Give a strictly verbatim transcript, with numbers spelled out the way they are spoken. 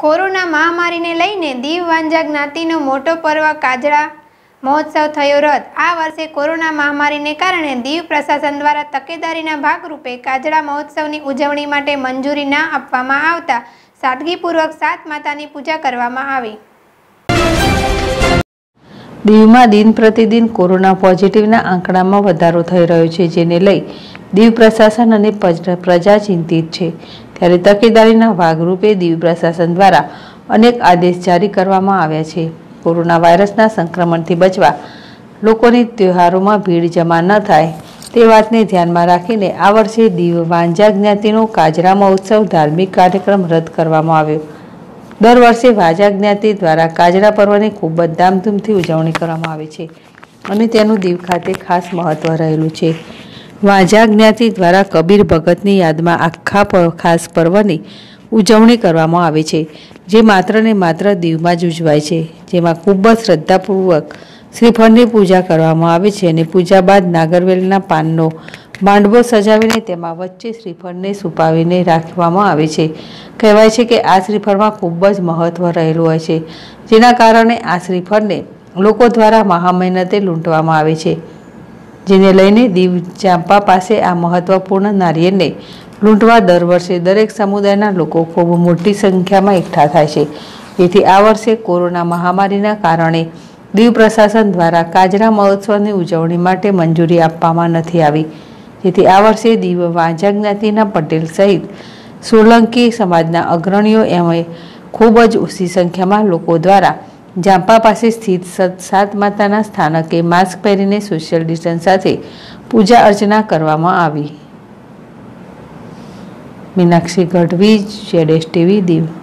Corona મહામારીને લઈને દીવ વાંજા જ્ઞાતિનો મોટો પર્વ કાજળા મહોત્સવ થયો રદ। આ વર્ષે કોરોના મહામારીને કારણે દીવ પ્રશાસન દ્વારા તકેદારીના ભાગરૂપે કાજળા મહોત્સવની ઉજવણી માટે મંજૂરી ના આપવામાં આવતા સાદગીપૂર્વક સાત માતાની પૂજા કરવામાં આવી। દીવમાં દિન પ્રતિદિન કોરોના પોઝિટિવના આંકડામાં વધારો થઈ રહ્યો છે, જેને લઈ દીવ પ્રશાસન અને પ્રજા ચિંતિત છે। ત્યારે તકેદારીના ભાગરૂપે દીવ પ્રશાસન દ્વારા અનેક આદેશ જારી કરવામાં આવ્યા છે। કોરોના વાયરસના સંક્રમણથી બચવા લોકોની તહેવારોમાં ભીડ જમા ન થાય તે વાતને ધ્યાનમાં રાખીને આ વર્ષે દીવ વાંજા જ્ઞાતિનો કાજળા મહોત્સવ ધાર્મિક કાર્યક્રમ રદ કરવામાં આવ્યો। દર વર્ષે વાંજા જ્ઞાતિ દ્વારા કાજળા પર્વની ખૂબ જ ધામધૂમથી ઉજવણી કરવામાં આવે છે અને તેનું દીવ ખાતે ખાસ મહત્વ રહેલું છે। વાંજા જ્ઞાતિ દ્વારા કબીર ભગતની યાદમાં આખા ખાસ પર્વની ઉજવણી કરવામાં આવે છે, જે માત્ર ને માત્ર દીવમાં જ ઉજવાય છે, જેમાં ખૂબ જ શ્રદ્ધાપૂર્વક શ્રીફળની પૂજા કરવામાં આવે છે અને પૂજા બાદ નાગરવેલના પાનનો માંડવો સજાવીને તેમાં વચ્ચે શ્રીફળને છુપાવીને રાખવામાં આવે છે। કહેવાય છે કે આ શ્રીફળમાં ખૂબ જ મહત્વ રહેલું હોય છે, જેના કારણે આ શ્રીફળને લોકો દ્વારા મહા મહેનતે લૂંટવામાં આવે છે, જેને લઈને દીવ ચાંપા પાસે આ મહત્વપૂર્ણ નારિયેળને લૂંટવા દર વર્ષે દરેક સમુદાયના લોકો ખૂબ મોટી સંખ્યામાં એકઠા થાય છે। જેથી આ વર્ષે કોરોના મહામારીના કારણે દીવ પ્રશાસન દ્વારા કાજળા મહોત્સવની ઉજવણી માટે મંજૂરી આપવામાં નથી આવી, જેથી આ વર્ષે દીવ વાંજા જ્ઞાતિના પટેલ સહિત સોલંકી સમાજના અગ્રણીઓ એમ ખૂબ જ ઓછી સંખ્યામાં લોકો દ્વારા જાંપા પાસે સ્થિત સાત માતાના સ્થાનકે માસ્ક પહેરીને સોશિયલ ડિસ્ટન્સ સાથે પૂજા અર્ચના કરવામાં આવી। મીનાક્ષી ગઢવી, જેડેશ ટીવી, દીવ।